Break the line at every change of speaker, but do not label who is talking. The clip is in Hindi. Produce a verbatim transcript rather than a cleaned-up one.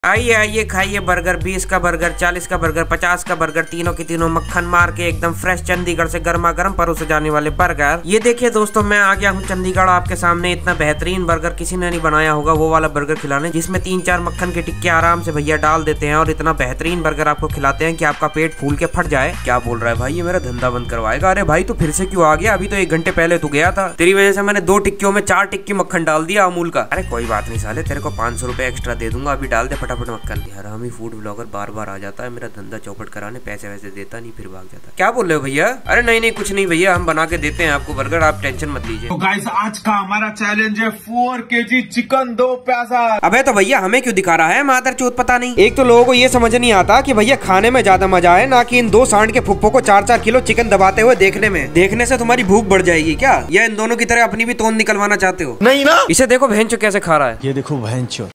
आइए आइए खाइए बर्गर। बीस का बर्गर, चालीस का बर्गर, पचास का बर्गर, तीनों के तीनों मक्खन मार के एकदम फ्रेश चंडीगढ़ से गर्मा गर्म परोसे जाने वाले बर्गर। ये देखिए दोस्तों, मैं आ गया हूँ चंडीगढ़ आपके सामने। इतना बेहतरीन बर्गर किसी ने नहीं बनाया होगा, वो वाला बर्गर खिलाने जिसमें तीन चार मक्खन के टिक्के आराम से भैया डाल देते हैं और इतना बेहतरीन बर्गर आपको खिलाते हैं कि आपका पेट फूल के फट जाए। क्या बोल रहा है भाई, ये मेरा धंधा बंद करवाएगा? अरे भाई तू फिर से क्यों आ गया? अभी तो एक घंटे पहले तू गया था। तेरी वजह से मैंने दो टिक्कियों में चार टिक्की मक्खन डाल दिया अमूल का। अरे कोई बात नहीं साले, तेरे को पाँच सौ रुपए एक्स्ट्रा दे दूंगा, अभी डाल दे फटाफट मक्खन। हरामी फूड ब्लॉगर बार बार आ जाता है, मेरा धंधा चौपट कराने, पैसे वैसे देता नहीं फिर भाग जाता है। क्या बोल रहे हो भैया? अरे नहीं नहीं कुछ नहीं भैया, हम बना के देते हैं आपको बर्गर, आप टेंशन मत लीजिए।
तो गाइस आज का हमारा चैलेंज है फोर केजी चिकन दो प्याजा।
अबे तो भैया हमें क्यों दिखा रहा है मादर चौथ? पता नहीं। एक तो लोगों को ये समझ नहीं आता कि भैया खाने में ज्यादा मजा है ना कि इन दो सांड के फुप्पो को चार चार किलो चिकन दबाते हुए देखने में। देखने से तुम्हारी भूख बढ़ जाएगी क्या? या इन दोनों की तरह अपनी भी तोंद निकलवाना चाहते हो?
नहीं ना।
इसे देखो बहन चो कैसे खा रहा है।
ये देखो बहन चो।